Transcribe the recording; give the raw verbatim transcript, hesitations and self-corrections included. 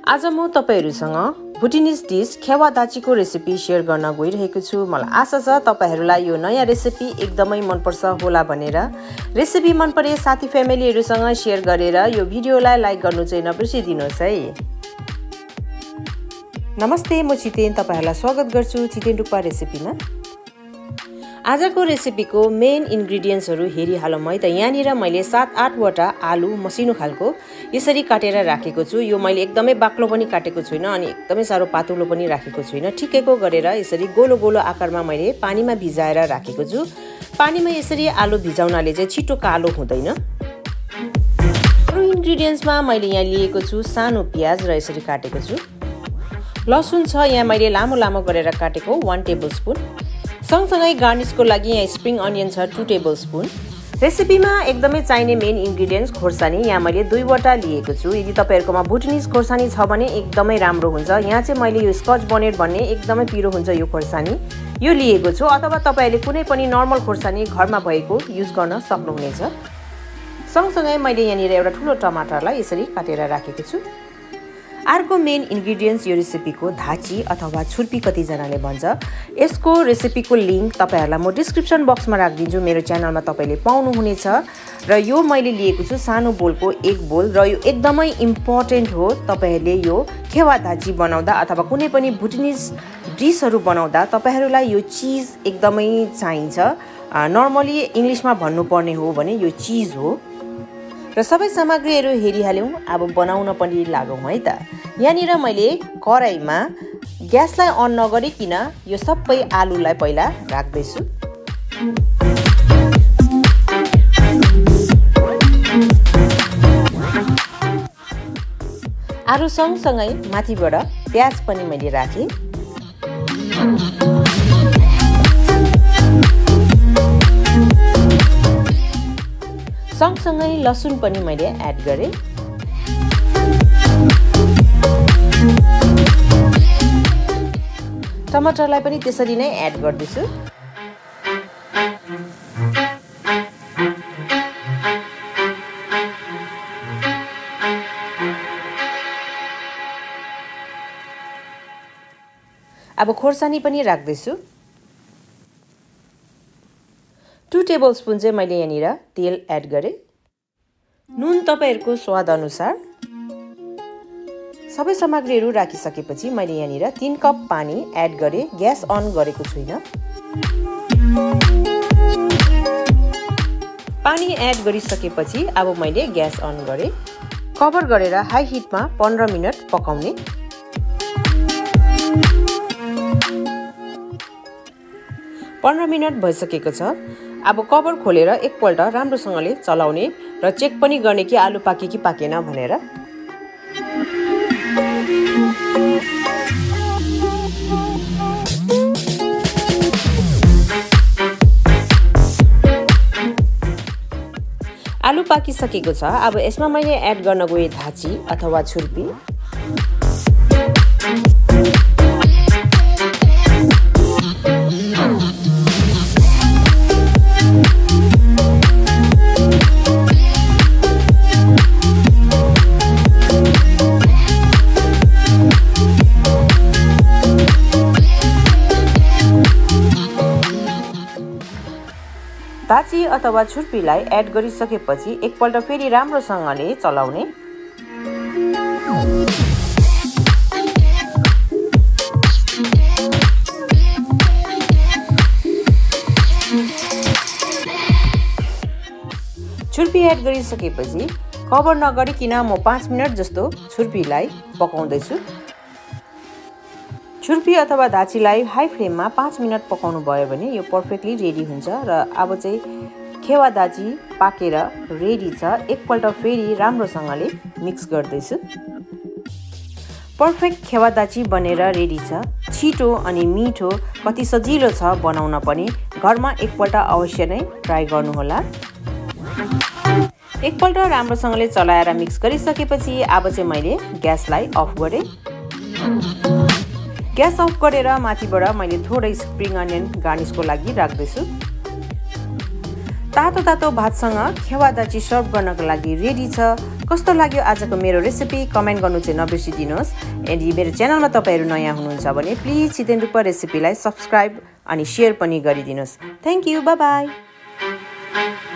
आज म तपाईहरुसँग भुटानिज डिश खेवा दाचीको रेसिपी शेयर गर्न गइरहेको छु। मलाई आशा छ तपाईहरुलाई यो नयाँ रेसिपी एकदमै मन पर्छ होला भनेर। रेसिपी मन परे साथी फ्यामिलीहरुसँग शेयर गरेर यो भिडियोलाई लाइक गर्नु चाहिँ नबिर्सिदिनुस् है। नमस्ते, म छितेन तपाईहरुलाई स्वागत गर्छु छितेन डुक्पा रेसिपीमा। आजको रेसिपीको मेन इन्ग्रेडिएन्ट्सहरु हेरिहालौं है त। यहाँनिर मैले सात आठ वटा आलु मसिनो खालको यसरी काटेर राखेको छु। यो मैले एकदमै बाक्लो पनि काटेको छैन अनि एकदमै सारो पातलो पनि राखेको छैन। ठिकैको गरेर यसरी गोलो गोलो आकारमा मैले पानीमा भिजाएर राखेको छु। पानीमा यसरी आलु भिजाउनाले चाहिँ छिटो कालो हुँदैन। अरु इन्ग्रेडिएन्ट्समा मैले यहाँ लिएको छु सानो प्याज र यसरी काटेको छु। लसुन छ यहाँ मैले लामो लामो गरेर काटेको एक टेबलस्पुन। सँगसँगै गार्निशको लागि यहाँ स्प्रिङ अनियन छ दुई टेबलस्पुन। रेसिपीमा एकदमै चाहिने मेन इन्ग्रेडिएन्ट्स खोर्सानी यहाँ मैले दुई वटा लिएको छु। यदि तपाईहरुकोमा भुटानिज खोर्सानी छ भने एकदमै राम्रो हुन्छ। यहाँ चाहिँ मैले यो स्कच बोनेट भन्ने एकदमै पिरो हुन्छ यो खोर्सानी, यो लिएको छु। अथवा तपाईहरुले कुनै पनि नर्मल खोर्सानी घरमा भएको युज गर्न सक्नुहुनेछ। सँगसँगै मैले यहाँनिर एउटा ठुलो टमाटरलाई यसरी काटेर राखेको छु। अर्को मेन इन्ग्रेडिएन्ट्स यो रेसिपीको धाची अथवा छुर्पी कतिजनाले भन्छ। यसको रेसिपीको लिंक तपाईहरुलाई म डिस्क्रिप्सन बक्समा राखिदिन्छु। मेरो च्यानलमा तपाईले पाउनुहुनेछ। र यो मैले लिएको छु सानो बोलको एक बोल र यो एकदमै इम्पोर्टेन्ट हो। तपाईहरुले यो खेवा धाची बनाउँदा अथवा कुनै पनि भुटानिज डिशहरु बनाउँदा तपाईहरुलाई यो चीज एकदमै चाहिन्छ। नर्मली इंग्लिशमा भन्नुपर्ने हो भने यो चीज हो। र सबै सामग्रीहरु हेरिहाल्यौं। अब बनाउन पनि लागौं है त। यहाँनिर मैले कराईमा ग्यासलाई अन नगरिकिन यो सबै आलुलाई पहिला राख्दै छु। आलु सँगसँगै माथिबाट प्याज पनि मैले राखे। सँगसँगै लसुन पनि मैले एड गरे। टमाटरलाई पनि त्यसरी नै एड गर्दैछु। अब खोर्सानी पनि राख्दैछु। दुई टेबलस्पुन चाहिँ मैले यहाँनिर तेल एड गरे। नुन तपाईहरुको स्वाद अनुसार। सबै सामग्रीहरु राखिसकेपछि मैले यहाँनिर तीन कप पानी एड गरे। ग्यास अन गरेको छुइनँ। पानी एड गरिसकेपछि अब मैले ग्यास अन गरे। कभर गरेर हाई हिटमा पन्ध्र मिनेट पकाउने। पन्ध्र मिनेट भइसकेको छ। अब कभर खोलेर एकपल्ट राम्रोसँगले चलाउने र चेक पनि गर्ने कि आलु पाके कि पाकेन भनेर। आलु पाकिसकेको छ। अब यसमा मैले एड गर्न गए धाची अथवा छुर्पी। धाची अथवा छुर्पीलाई एड गरिसकेपछि एकपल्ट फेरि राम्रोसँगले चलाउने। छुर्पी एड गरिसकेपछि कभर नगरिकिन म पाँच मिनेट जस्तो छुर्पीलाई पकाउँदैछु। छुर्पी अथवा धाचीलाई हाई फ्लेममा पाँच मिनट पकाउनु भयो भने यो पर्फेक्टली रेडी हुन्छ। र अब चाहिँ खेवा दाची पाकेर रेडी छ। एकपल्ट फेरि राम्रोसँगले मिक्स गर्दैछु। पर्फेक्ट खेवा दाची बनेर रेडी छ। छिटो अनि मिठो, कति सजिलो छ बनाउन पनि। घरमा एकपल्ट अवश्य नै ट्राई गर्नुहोला। एकपल्ट राम्रोसँगले चलाएर मिक्स गरिसकेपछि अब चाहिँ मैले ग्यासलाई अफ गरे। ग्यास अफ गरेर माथिबाट मैले थोरै स्प्रिङ अनियन गार्निशको लागि राख्दैछु। तातो तातो भातसँग खेवा दाची सर्भ गर्नको लागि रेडी छ। कस्तो लाग्यो आजको मेरो रेसिपी कमेन्ट गर्नु चाहिँ नबिर्सिदिनुहोस्। यदि मेरो च्यानलमा तपाईहरु नयाँ हुनुहुन्छ भने प्लिज छितेन डुक्पा रेसिपीलाई सब्स्क्राइब अनि शेयर पनि गरिदिनुहोस्। Thank you, bye by.